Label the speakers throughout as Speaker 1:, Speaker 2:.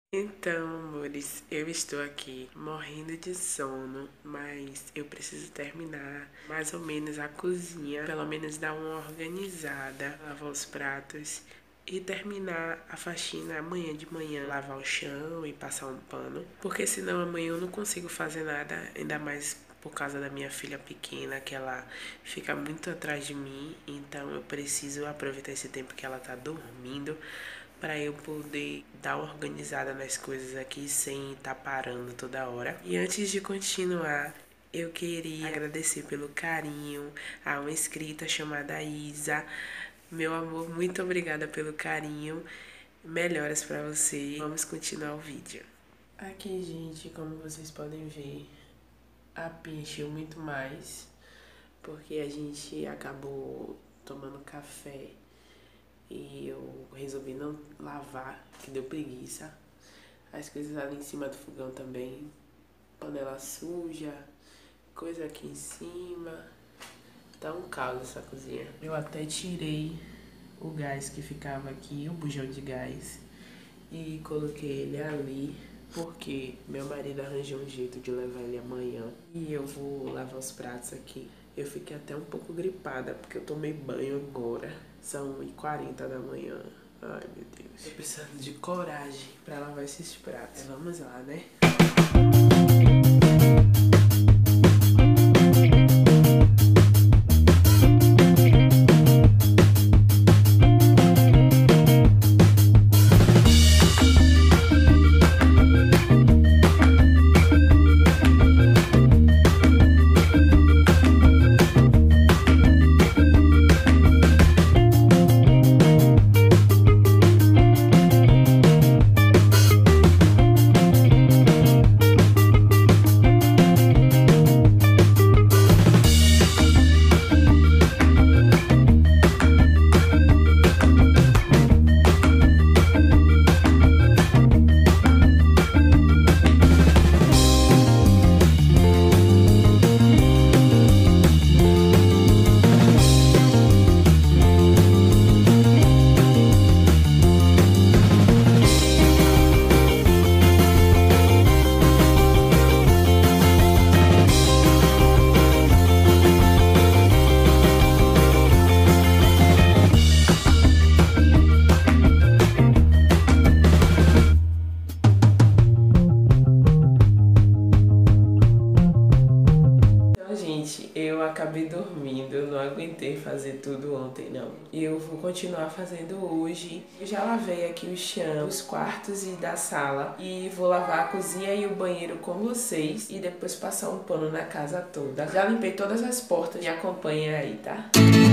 Speaker 1: Então, amores, eu estou aqui morrendo de sono, mas eu preciso terminar mais ou menos a cozinha, pelo menos dar uma organizada, lavar os pratos e terminar a faxina amanhã de manhã, lavar o chão e passar um pano, porque senão amanhã eu não consigo fazer nada, ainda mais por causa da minha filha pequena, que ela fica muito atrás de mim, então eu preciso aproveitar esse tempo que ela tá dormindo para eu poder dar uma organizada nas coisas aqui sem estar parando toda hora. E antes de continuar, eu queria agradecer pelo carinho a uma inscrita chamada Isa. Meu amor, muito obrigada pelo carinho. Melhoras para você. Vamos continuar o vídeo. Aqui, gente, como vocês podem ver, a pia encheu muito mais porque a gente acabou tomando café e eu resolvi não lavar, que deu preguiça. As coisas ali em cima do fogão também, panela suja, coisa aqui em cima. Tá um caos essa cozinha. Eu até tirei o gás que ficava aqui, o bujão de gás, e coloquei ele ali, porque meu marido arranjou um jeito de levar ele amanhã. E eu vou lavar os pratos aqui. Eu fiquei até um pouco gripada, porque eu tomei banho agora. São 1h40 da manhã. Ai, meu Deus. Tô precisando de coragem pra lavar esses pratos. Vamos lá, né? Eu acabei dormindo, eu não aguentei fazer tudo ontem, não. Eu vou continuar fazendo hoje. Eu já lavei aqui o chão, os quartos e da sala. E vou lavar a cozinha e o banheiro com vocês. E depois passar um pano na casa toda. Já limpei todas as portas, me acompanha aí, tá?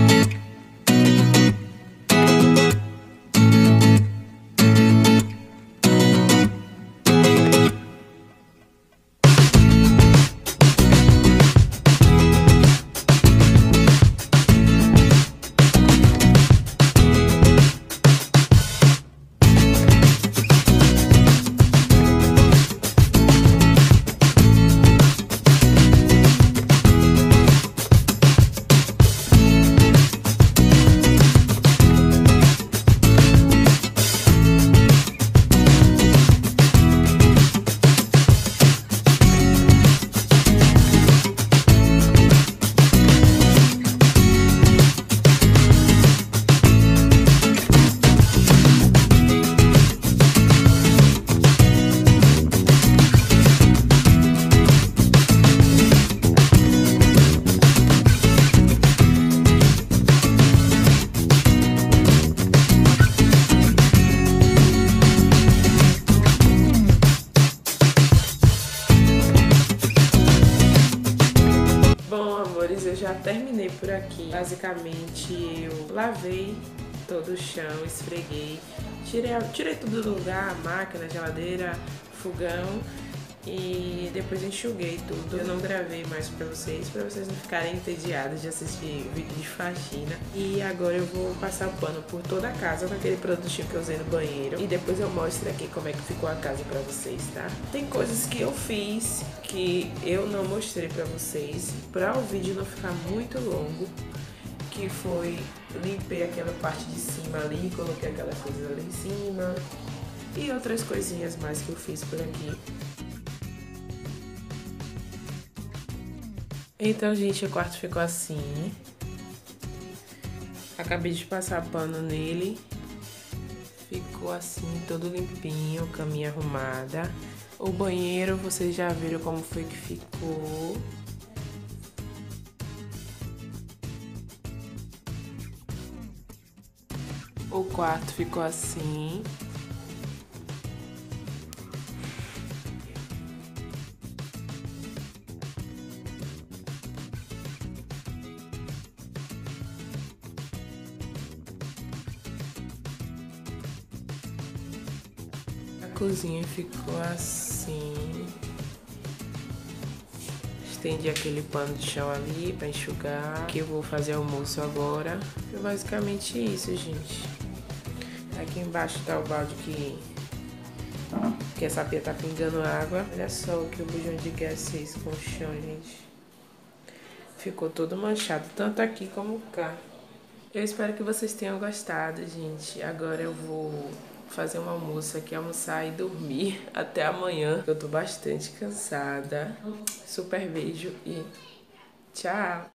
Speaker 1: Eu já terminei por aqui. Basicamente eu lavei todo o chão, esfreguei, tirei tudo do lugar, a máquina, a geladeira, fogão, e depois enxuguei tudo. Eu não gravei mais pra vocês não ficarem entediados de assistir vídeo de faxina. E agora eu vou passar o pano por toda a casa com aquele produtinho que eu usei no banheiro. E depois eu mostro aqui como é que ficou a casa pra vocês, tá? Tem coisas que eu fiz que eu não mostrei pra vocês, pra o vídeo não ficar muito longo, que foi limpei aquela parte de cima ali, coloquei aquela coisa ali em cima. e outras coisinhas mais que eu fiz por aqui. Então, gente, o quarto ficou assim. Acabei de passar pano nele. Ficou assim, todo limpinho, caminha arrumada. O banheiro, vocês já viram como foi que ficou. O quarto ficou assim. A cozinha ficou assim. Estendi aquele pano de chão ali pra enxugar. Que eu vou fazer almoço agora. É basicamente isso, gente. Aqui embaixo tá o balde que essa pia tá pingando água. Olha só o que o bujão de gás fez com o chão, gente. Ficou todo manchado, tanto aqui como cá. Eu espero que vocês tenham gostado, gente. Agora eu vou fazer um almoço aqui, almoçar e dormir até amanhã. Eu tô bastante cansada. Super beijo e tchau!